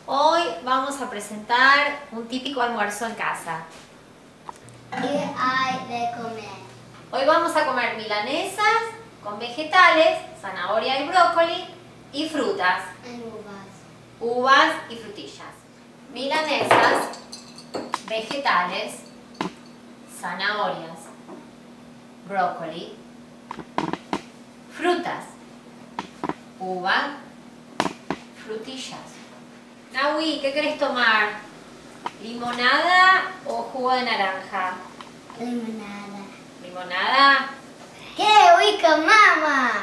Hoy vamos a presentar un típico almuerzo en casa. ¿Qué hay de comer? Hoy vamos a comer milanesas con vegetales, zanahoria y brócoli y frutas, uvas y frutillas. Milanesas, vegetales, zanahorias, brócoli, frutas, uva, frutillas. Nahui, ¿qué querés tomar? ¿Limonada o jugo de naranja? Limonada. ¿Limonada? ¡Qué rico, mamá!